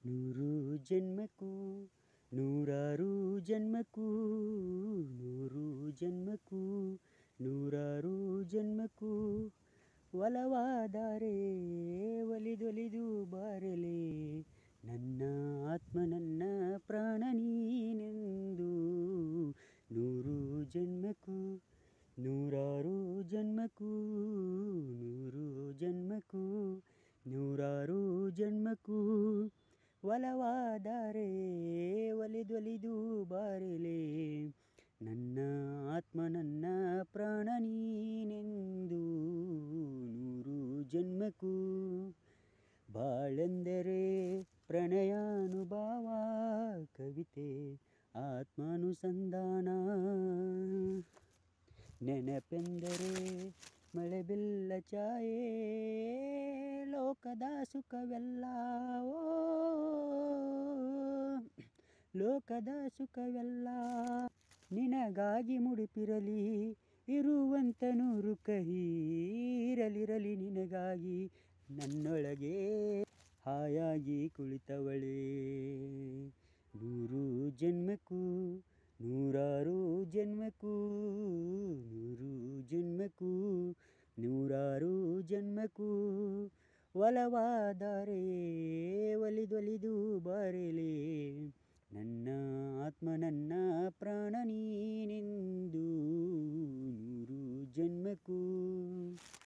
ನೂರು ಜನ್ಮಕ್ಕೂ ನೂರಾರು ಜನ್ಮಕ್ಕೂ ನೂರು ಜನ್ಮಕ್ಕೂ ನೂರಾರು ಜನ್ಮಕ್ಕೂ ಒಲವಾದರೆ ಒಲಿದೊಲಿದು ಬಾರಲೆ ನನ್ನ ಆತ್ಮ ನನ್ನ ಪ್ರಾಣ ನೀನೆಂದು. ನೂರು ಜನ್ಮಕ್ಕೂ ನೂರಾರು ಜನ್ಮಕ್ಕೂ ನೂರು ಜನ್ಮಕ್ಕೂ ನೂರಾರು ಜನ್ಮಕ್ಕೂ ಒಲವಾದರೆ ಒಲಿದೊಲಿದು ಬಾರಲೆ ನನ್ನ ಆತ್ಮ ನನ್ನ ಪ್ರಾಣ ನೀನೆಂದು. ನೂರು ಜನ್ಮಕ್ಕೂ ಬಾಳೆಂದರೆ ಪ್ರಣಯಾನುಭಾವ ಕವಿತೆ ಆತ್ಮಾನುಸಂಧಾನ. ನೆನಪೆಂದರೆ ಮಳೆ ಬಿಲ್ಲ ಛಾಯೆ ಲೋಕದ ಸುಖವೆಲ್ಲ ಲೋಕದ ಸುಖವೆಲ್ಲ ನಿನಗಾಗಿ ಮುಡುಪಿರಲಿ ಇರುವಂತ ನೂರು ಕಹಿ ಇರಲಿರಲಿ ನಿನಗಾಗಿ ನನ್ನೊಳಗೆ ಹಾಯಾಗಿ ಕುಳಿತವಳೇ. ನೂರು ಜನ್ಮಕ್ಕೂ ನೂರಾರು ಜನ್ಮಕ್ಕೂ ನೂರು ಜನ್ಮಕ್ಕೂ ನೂರಾರು ಜನ್ಮಕ್ಕೂ ಒಲವಾದರೆ ಒಲಿದೊಲಿದು ಬಾರಲೆ ನನ್ನ ಆತ್ಮ ನನ್ನ ಪ್ರಾಣ ನೀನೆಂದು. ನೂರು ಜನ್ಮಕ್ಕೂ